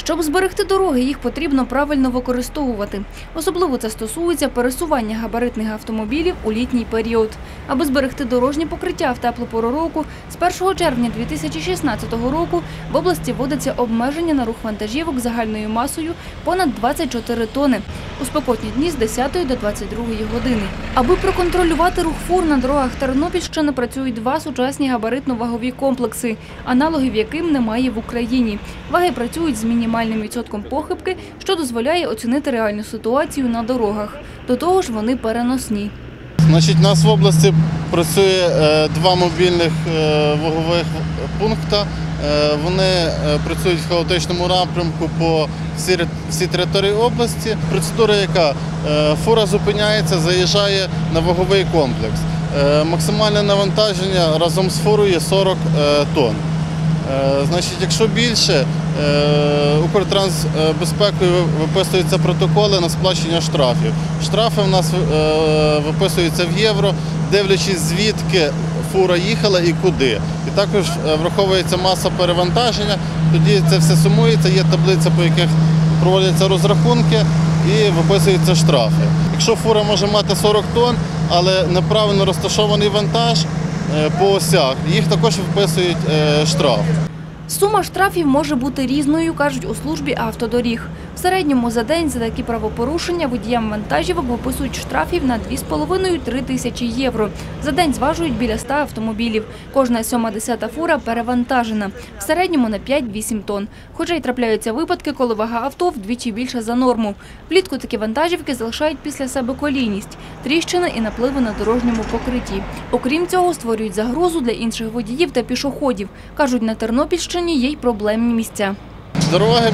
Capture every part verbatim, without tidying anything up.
Щоб зберегти дороги, їх потрібно правильно використовувати. Особливо це стосується пересування габаритних автомобілів у літній період. Аби зберегти дорожнє покриття в теплу пору року, з першого червня дві тисячі шістнадцятого року в області вводиться обмеження на рух вантажівок загальною масою понад двадцять чотири тонни у спекотні дні з десятої до двадцять другої години. Аби проконтролювати рух фур на дорогах Тернопільщини, працюють два сучасні габаритно-вагові комплекси, аналогів яким немає в Україні. Ваги працюють з мінімальним відсотком похибки, що дозволяє оцінити реальну ситуацію на дорогах. До того ж, вони переносні. Значить, у нас в області працює е, два мобільних е, вагових пункти. Е, вони е, працюють в хаотичному напрямку по всій, всій території області. Процедура яка? Е, фура зупиняється, заїжджає на ваговий комплекс. Е, максимальне навантаження разом з фурою сорок е, тонн. Е, значить, якщо більше, е, Укртрансбезпекою виписуються протоколи на сплачення штрафів. Штрафи в нас е, виписуються в євро, дивлячись звідки фура їхала і куди. І також враховується маса перевантаження, тоді це все сумується, є таблиця, по яких проводяться розрахунки і виписуються штрафи. Якщо фура може мати сорок тонн, але неправильно розташований вантаж по осях, їх також виписують штраф. Сума штрафів може бути різною, кажуть у службі автодоріг. В середньому за день за такі правопорушення водіям вантажівок виписують штрафів на дві з половиною - три тисячі євро. За день зважують біля ста автомобілів. Кожна сьома-десята фура перевантажена. В середньому на п'ять - вісім тонн. Хоча й трапляються випадки, коли вага авто вдвічі більша за норму. Влітку такі вантажівки залишають після себе колійність, тріщини і напливи на дорожньому покритті. Окрім цього, створюють загрозу для інших водіїв та пішоходів. Кажуть, на Тернопільщині є й проблемні місця. Дороги,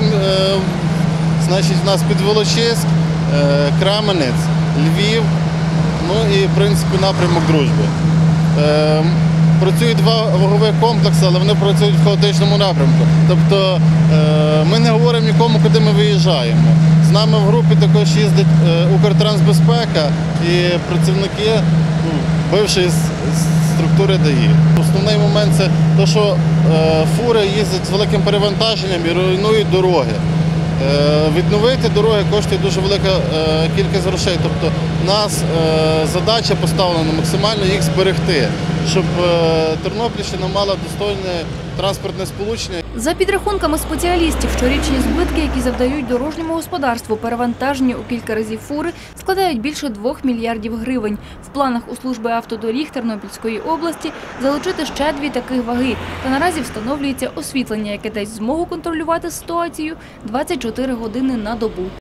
значить, в нас Підволочиськ, Кременець, Львів, ну і, в принципі, напрямок Дружби. Працюють два вагові комплекси, але вони працюють в хаотичному напрямку. Тобто ми не говоримо нікому, куди ми виїжджаємо. З нами в групі також їздить Укртрансбезпека і працівники бившої структури ДАІ. Основний момент – це те, що фури їздять з великим перевантаженням і руйнують дороги. Відновити дороги коштує дуже велика кількість грошей. Тобто у нас задача поставлена максимально їх зберегти, щоб Тернопільщина мала достойне транспортне сполучення. За підрахунками спеціалістів, щорічні збитки, які завдають дорожньому господарству перевантажені у кілька разів фури, складають більше двох мільярдів гривень. В планах у служби автодоріг Тернопільської області залучити ще дві таких ваги. Та наразі встановлюється освітлення, яке дасть змогу контролювати ситуацію двадцять чотири години на добу.